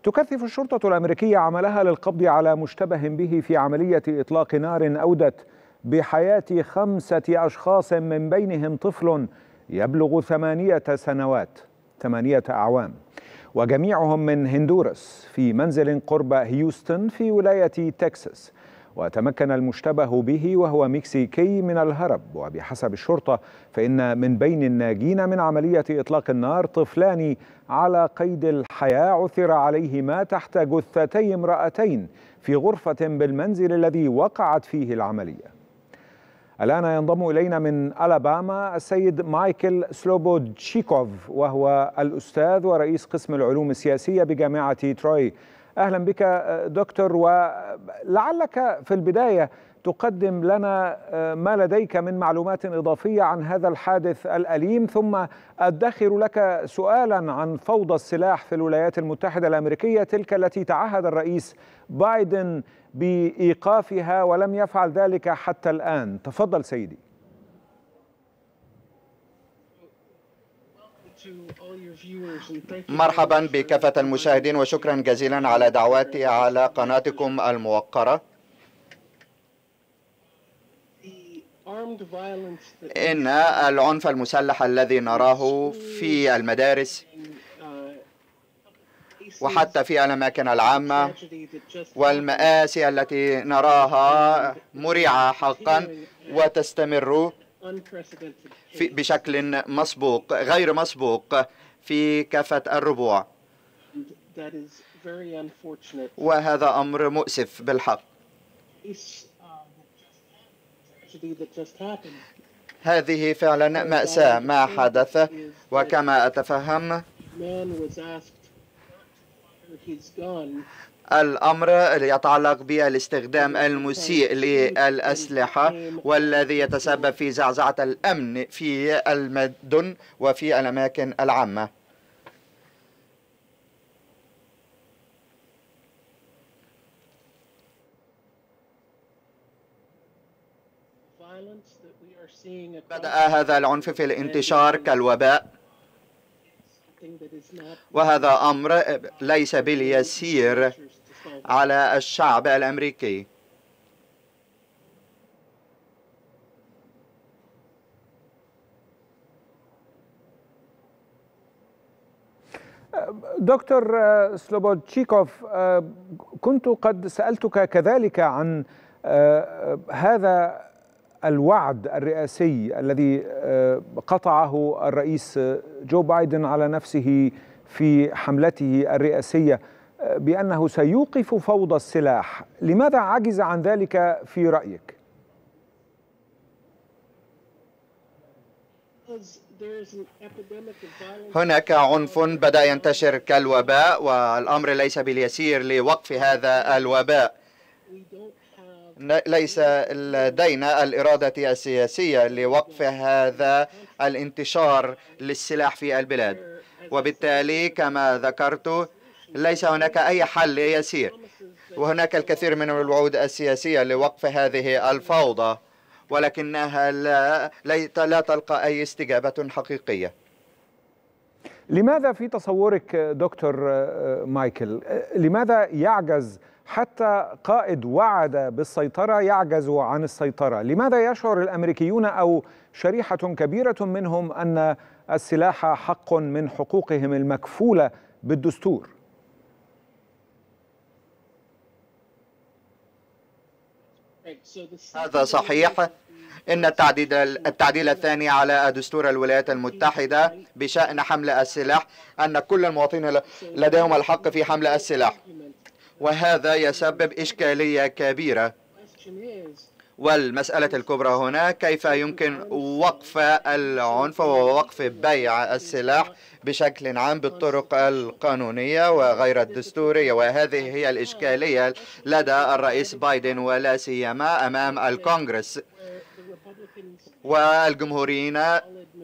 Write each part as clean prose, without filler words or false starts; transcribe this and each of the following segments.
تكثف الشرطة الأمريكية عملها للقبض على مشتبه به في عملية إطلاق نار أودت بحياة 5 أشخاص من بينهم طفل يبلغ 8 أعوام، وجميعهم من هندوراس في منزل قرب هيوستن في ولاية تكساس. وتمكن المشتبه به وهو مكسيكي من الهرب. وبحسب الشرطة فإن من بين الناجين من عملية إطلاق النار طفلان على قيد الحياة عثر عليهما تحت جثتي امرأتين في غرفة بالمنزل الذي وقعت فيه العملية. الآن ينضم إلينا من ألاباما السيد مايكل سلوبودشيكوف، وهو الأستاذ ورئيس قسم العلوم السياسية بجامعة تروي. أهلا بك دكتور، ولعلك في البداية تقدم لنا ما لديك من معلومات إضافية عن هذا الحادث الأليم، ثم أدخر لك سؤالا عن فوضى السلاح في الولايات المتحدة الأمريكية، تلك التي تعهد الرئيس بايدن بإيقافها ولم يفعل ذلك حتى الآن. تفضل سيدي. مرحبا بكافة المشاهدين، وشكرا جزيلا على دعوتي على قناتكم الموقرة. إن العنف المسلح الذي نراه في المدارس وحتى في الأماكن العامة والمآسي التي نراها مريعة حقا وتستمر بشكل غير مسبوق في كافة الربوع، وهذا أمر مؤسف بالحق. هذه فعلا مأساة ما حدث، وكما أتفهم الأمر يتعلق بالاستخدام المسيء للأسلحة والذي يتسبب في زعزعة الأمن في المدن وفي الأماكن العامة. بدأ هذا العنف في الانتشار كالوباء، وهذا أمر ليس باليسير على الشعب الأمريكي. دكتور سلوبودشيكوف، كنت قد سألتك كذلك عن هذا الوعد الرئاسي الذي قطعه الرئيس جو بايدن على نفسه في حملته الرئاسية بأنه سيوقف فوضى السلاح. لماذا عجز عن ذلك في رأيك؟ هناك عنف بدأ ينتشر كالوباء، والأمر ليس باليسير لوقف هذا الوباء. ليس لدينا الإرادة السياسية لوقف هذا الانتشار للسلاح في البلاد، وبالتالي كما ذكرت ليس هناك أي حل يسير، وهناك الكثير من الوعود السياسية لوقف هذه الفوضى، ولكنها لا تلقى أي استجابة حقيقية. لماذا في تصورك دكتور مايكل، لماذا يعجز حتى قائد وعد بالسيطرة يعجز عن السيطرة؟ لماذا يشعر الأمريكيون أو شريحة كبيرة منهم أن السلاح حق من حقوقهم المكفولة بالدستور؟ هذا صحيح. إن التعديل الثاني على دستور الولايات المتحدة بشأن حمل السلاح أن كل المواطنين لديهم الحق في حمل السلاح، وهذا يسبب إشكالية كبيرة. والمسألة الكبرى هنا كيف يمكن وقف العنف ووقف بيع السلاح بشكل عام بالطرق القانونية وغير الدستورية، وهذه هي الإشكالية لدى الرئيس بايدن ولا سيما أمام الكونغرس. والجمهوريين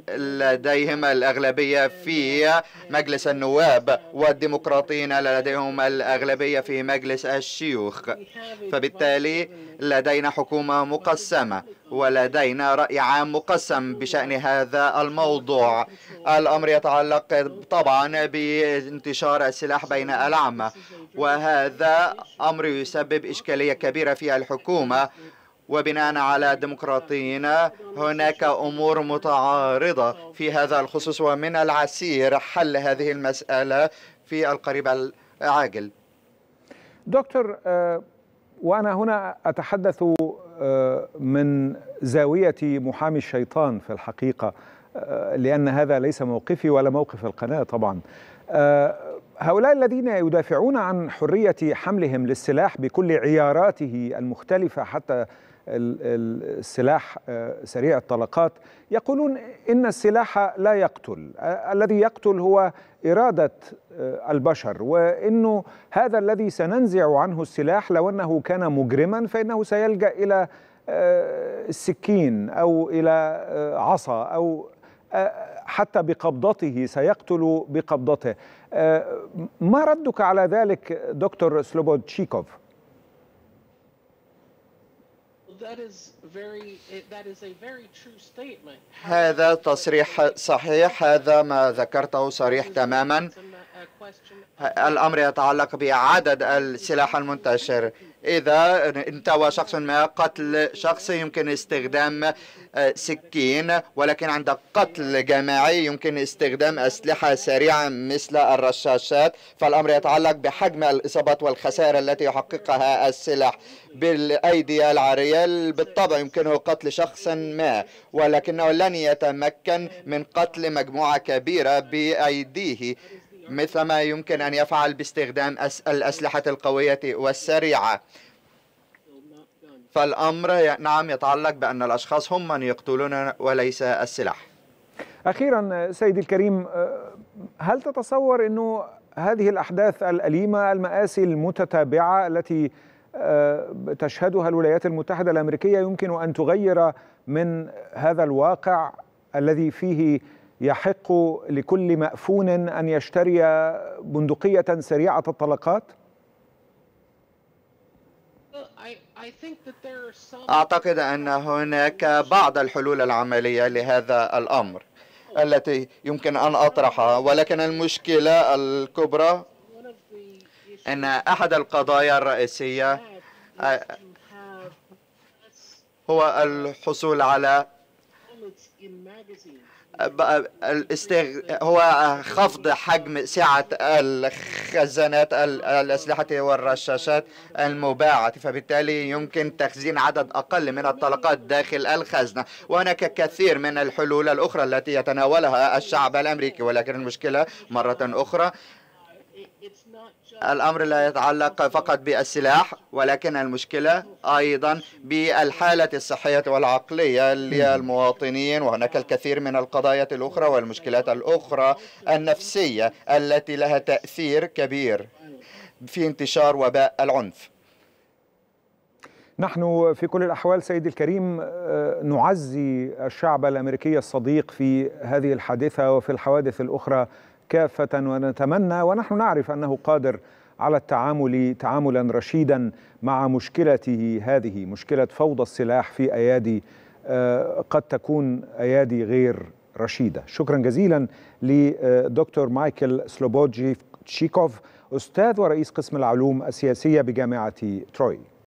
لديهم الأغلبية في مجلس النواب، والديمقراطيين لديهم الأغلبية في مجلس الشيوخ. فبالتالي لدينا حكومة مقسمة ولدينا رأي عام مقسم بشأن هذا الموضوع. الأمر يتعلق طبعا بانتشار السلاح بين العامة، وهذا أمر يسبب إشكالية كبيرة في الحكومة. وبناء على الديمقراطيين هناك أمور متعارضة في هذا الخصوص، ومن العسير حل هذه المسألة في القريب العاجل. دكتور، وأنا هنا أتحدث من زاوية محامي الشيطان في الحقيقة، لأن هذا ليس موقفي ولا موقف القناة طبعا. هؤلاء الذين يدافعون عن حرية حملهم للسلاح بكل عياراته المختلفة، حتى السلاح سريع الطلقات، يقولون إن السلاح لا يقتل، الذي يقتل هو إرادة البشر، وإنه هذا الذي سننزع عنه السلاح لو أنه كان مجرما فإنه سيلجأ إلى السكين أو إلى عصا أو حتى بقبضته، سيقتل بقبضته. ما ردك على ذلك دكتور سلوبودشيكوف؟ هذا تصريح صحيح، هذا ما ذكرته صريح تماما. الأمر يتعلق بعدد السلاح المنتشر. إذا انتوى شخص ما قتل شخص يمكن استخدام سكين، ولكن عند قتل جماعي يمكن استخدام أسلحة سريعة مثل الرشاشات. فالأمر يتعلق بحجم الإصابات والخسائر التي يحققها السلاح. بالأيدي العارية بالطبع يمكنه قتل شخص ما، ولكنه لن يتمكن من قتل مجموعة كبيرة بأيديه مثل ما يمكن أن يفعل باستخدام الأسلحة القوية والسريعة. فالأمر نعم يتعلق بأن الأشخاص هم من يقتلون وليس السلاح. أخيرا سيدي الكريم، هل تتصور أنه هذه الأحداث الأليمة، المآسي المتتابعة التي تشهدها الولايات المتحدة الأمريكية يمكن أن تغير من هذا الواقع الذي فيه يحق لكل مأفون أن يشتري بندقية سريعة الطلقات؟ أعتقد أن هناك بعض الحلول العملية لهذا الأمر التي يمكن أن أطرحها، ولكن المشكلة الكبرى أن أحد القضايا الرئيسية هو الحصول على هو خفض حجم سعة الخزانات الأسلحة والرشاشات المباعة، فبالتالي يمكن تخزين عدد أقل من الطلقات داخل الخزنة. وهناك كثير من الحلول الأخرى التي يتناولها الشعب الأمريكي، ولكن المشكلة مرة أخرى الأمر لا يتعلق فقط بالسلاح، ولكن المشكلة أيضا بالحالة الصحية والعقلية للمواطنين. وهناك الكثير من القضايا الأخرى والمشكلات الأخرى النفسية التي لها تأثير كبير في انتشار وباء العنف. نحن في كل الأحوال سيدي الكريم نعزي الشعب الأمريكي الصديق في هذه الحادثة وفي الحوادث الأخرى كافة، ونتمنى ونحن نعرف أنه قادر على التعامل تعاملا رشيدا مع مشكلته هذه، مشكلة فوضى السلاح في أيادي قد تكون أيادي غير رشيدة. شكرا جزيلا لدكتور مايكل سلوبودشيكوف، أستاذ ورئيس قسم العلوم السياسية بجامعة تروي.